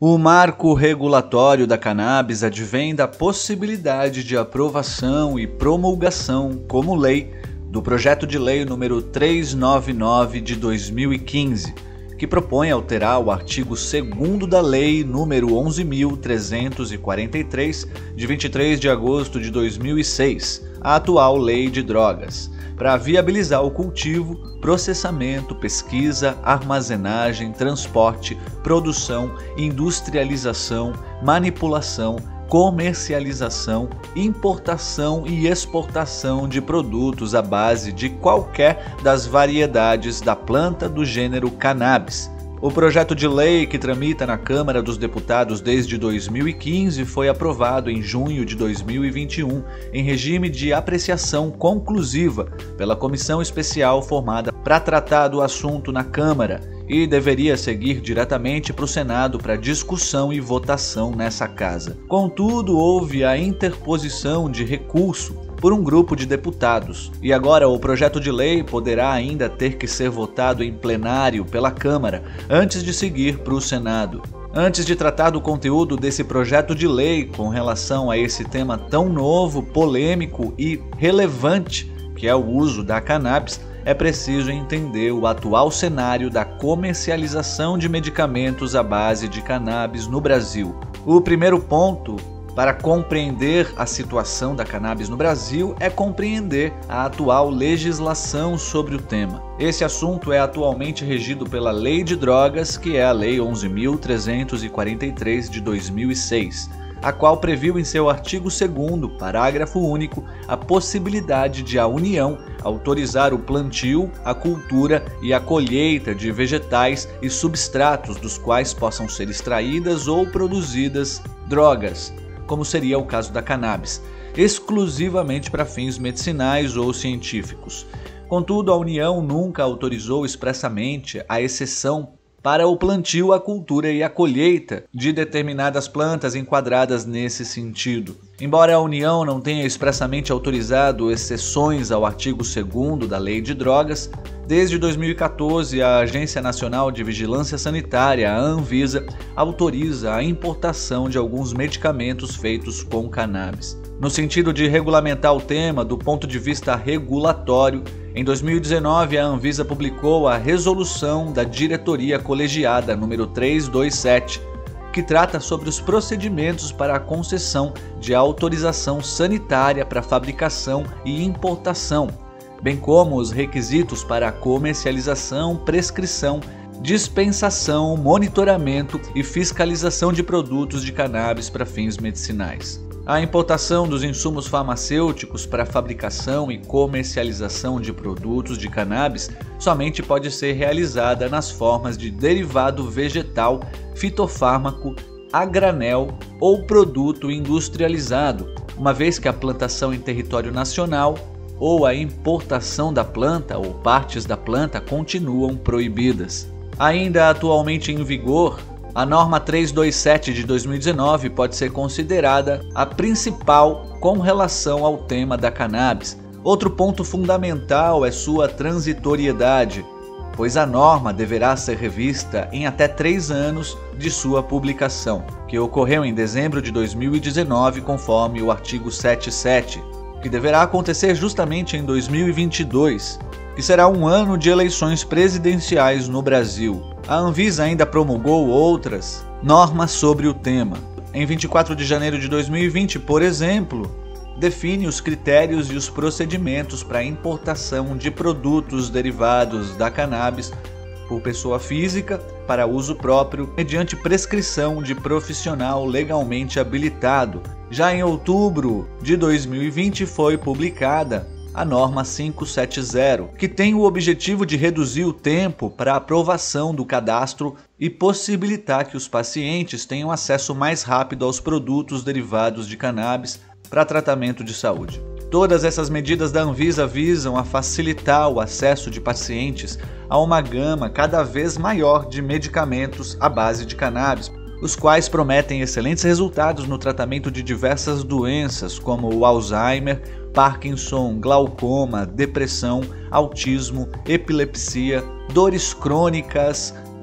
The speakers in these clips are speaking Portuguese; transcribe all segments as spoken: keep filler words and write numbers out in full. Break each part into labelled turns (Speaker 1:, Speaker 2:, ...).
Speaker 1: O marco regulatório da cannabis advém da possibilidade de aprovação e promulgação como lei do projeto de lei número trezentos e noventa e nove de dois mil e quinze, que propõe alterar o artigo segundo da lei número onze mil trezentos e quarenta e três de vinte e três de agosto de dois mil e seis, a atual Lei de Drogas, para viabilizar o cultivo, processamento, pesquisa, armazenagem, transporte, produção, industrialização, manipulação, comercialização, importação e exportação de produtos à base de qualquer das variedades da planta do gênero cannabis. O projeto de lei, que tramita na Câmara dos Deputados desde dois mil e quinze, foi aprovado em junho de dois mil e vinte e um em regime de apreciação conclusiva pela comissão especial formada para tratar do assunto na Câmara e deveria seguir diretamente para o Senado para discussão e votação nessa casa. Contudo, houve a interposição de recurso por um grupo de deputados, e agora o projeto de lei poderá ainda ter que ser votado em plenário pela Câmara antes de seguir para o Senado. Antes de tratar do conteúdo desse projeto de lei com relação a esse tema tão novo, polêmico e relevante que é o uso da cannabis, é preciso entender o atual cenário da comercialização de medicamentos à base de cannabis no Brasil. O primeiro ponto para compreender a situação da cannabis no Brasil é compreender a atual legislação sobre o tema. Esse assunto é atualmente regido pela Lei de Drogas, que é a Lei onze mil trezentos e quarenta e três de dois mil e seis, a qual previu em seu artigo segundo, parágrafo único, a possibilidade de a União autorizar o plantio, a cultura e a colheita de vegetais e substratos dos quais possam ser extraídas ou produzidas drogas, como seria o caso da cannabis, exclusivamente para fins medicinais ou científicos. Contudo, a União nunca autorizou expressamente a exceção para o plantio, a cultura e a colheita de determinadas plantas enquadradas nesse sentido. Embora a União não tenha expressamente autorizado exceções ao artigo segundo da Lei de Drogas, desde dois mil e quatorze a Agência Nacional de Vigilância Sanitária, a Anvisa, autoriza a importação de alguns medicamentos feitos com cannabis. No sentido de regulamentar o tema do ponto de vista regulatório, em dois mil e dezenove, a Anvisa publicou a Resolução da Diretoria Colegiada número trezentos e vinte e sete, que trata sobre os procedimentos para a concessão de autorização sanitária para fabricação e importação, bem como os requisitos para a comercialização, prescrição, dispensação, monitoramento e fiscalização de produtos de cannabis para fins medicinais. A importação dos insumos farmacêuticos para fabricação e comercialização de produtos de cannabis somente pode ser realizada nas formas de derivado vegetal, fitofármaco, a granel ou produto industrializado, uma vez que a plantação em território nacional ou a importação da planta ou partes da planta continuam proibidas. Ainda atualmente em vigor, a norma trezentos e vinte e sete de dois mil e dezenove pode ser considerada a principal com relação ao tema da cannabis. Outro ponto fundamental é sua transitoriedade, pois a norma deverá ser revista em até três anos de sua publicação, que ocorreu em dezembro de dois mil e dezenove, conforme o artigo setenta e sete, que deverá acontecer justamente em dois mil e vinte e dois, que será um ano de eleições presidenciais no Brasil. A Anvisa ainda promulgou outras normas sobre o tema. Em vinte e quatro de janeiro de dois mil e vinte, por exemplo, define os critérios e os procedimentos para a importação de produtos derivados da cannabis por pessoa física para uso próprio, mediante prescrição de profissional legalmente habilitado. Já em outubro de dois mil e vinte foi publicada a norma quinhentos e setenta, que tem o objetivo de reduzir o tempo para a aprovação do cadastro e possibilitar que os pacientes tenham acesso mais rápido aos produtos derivados de cannabis para tratamento de saúde. Todas essas medidas da Anvisa visam a facilitar o acesso de pacientes a uma gama cada vez maior de medicamentos à base de cannabis, os quais prometem excelentes resultados no tratamento de diversas doenças como o Alzheimer, Parkinson, glaucoma, depressão, autismo, epilepsia, dores crônicas,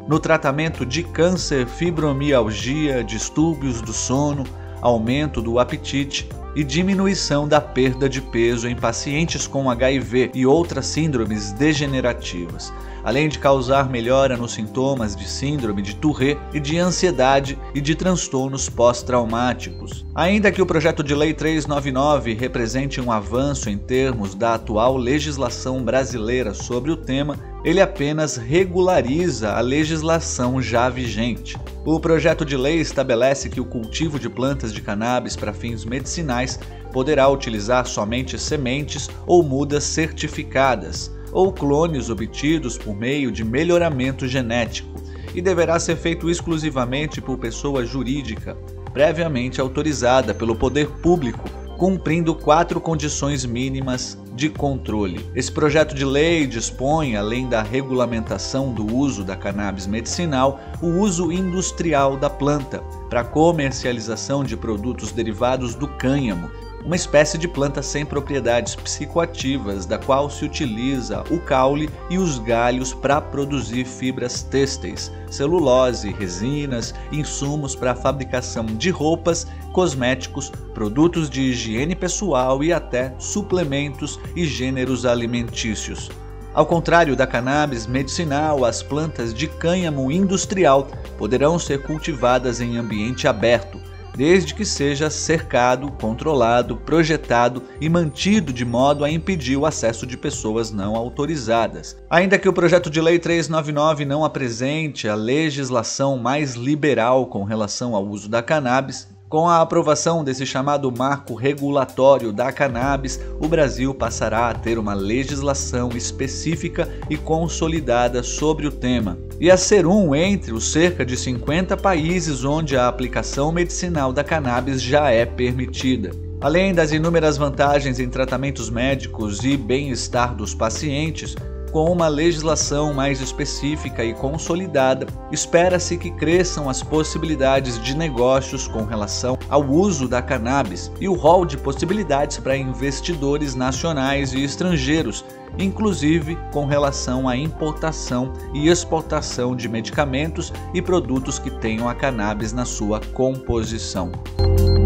Speaker 1: no tratamento de câncer, fibromialgia, distúrbios do sono, aumento do apetite e diminuição da perda de peso em pacientes com H I V e outras síndromes degenerativas, além de causar melhora nos sintomas de síndrome de Tourette e de ansiedade e de transtornos pós-traumáticos. Ainda que o projeto de lei trezentos e noventa e nove represente um avanço em termos da atual legislação brasileira sobre o tema, ele apenas regulariza a legislação já vigente. O projeto de lei estabelece que o cultivo de plantas de cannabis para fins medicinais poderá utilizar somente sementes ou mudas certificadas, ou clones obtidos por meio de melhoramento genético, e deverá ser feito exclusivamente por pessoa jurídica, previamente autorizada pelo poder público, cumprindo quatro condições mínimas de controle. Esse projeto de lei dispõe, além da regulamentação do uso da cannabis medicinal, o uso industrial da planta para comercialização de produtos derivados do cânhamo, uma espécie de planta sem propriedades psicoativas, da qual se utiliza o caule e os galhos para produzir fibras têxteis, celulose, resinas, insumos para a fabricação de roupas, cosméticos, produtos de higiene pessoal e até suplementos e gêneros alimentícios. Ao contrário da cannabis medicinal, as plantas de cânhamo industrial poderão ser cultivadas em ambiente aberto, desde que seja cercado, controlado, projetado e mantido de modo a impedir o acesso de pessoas não autorizadas. Ainda que o projeto de lei trezentos e noventa e nove não apresente a legislação mais liberal com relação ao uso da cannabis, com a aprovação desse chamado marco regulatório da cannabis, o Brasil passará a ter uma legislação específica e consolidada sobre o tema, e a ser um entre os cerca de cinquenta países onde a aplicação medicinal da cannabis já é permitida. Além das inúmeras vantagens em tratamentos médicos e bem-estar dos pacientes, com uma legislação mais específica e consolidada, espera-se que cresçam as possibilidades de negócios com relação ao uso da cannabis e o rol de possibilidades para investidores nacionais e estrangeiros, inclusive com relação à importação e exportação de medicamentos e produtos que tenham a cannabis na sua composição.